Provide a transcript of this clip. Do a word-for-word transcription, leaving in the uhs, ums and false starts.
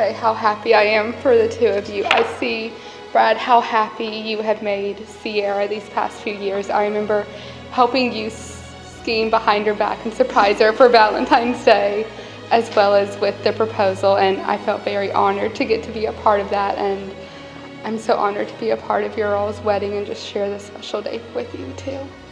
say how happy I am for the two of you. I see, Brad, how happy you have made Sierra these past few years. I remember helping you scheme behind her back and surprise her for Valentine's Day, as well as with the proposal, and I felt very honored to get to be a part of that, and I'm so honored to be a part of your all's wedding and just share this special day with you too.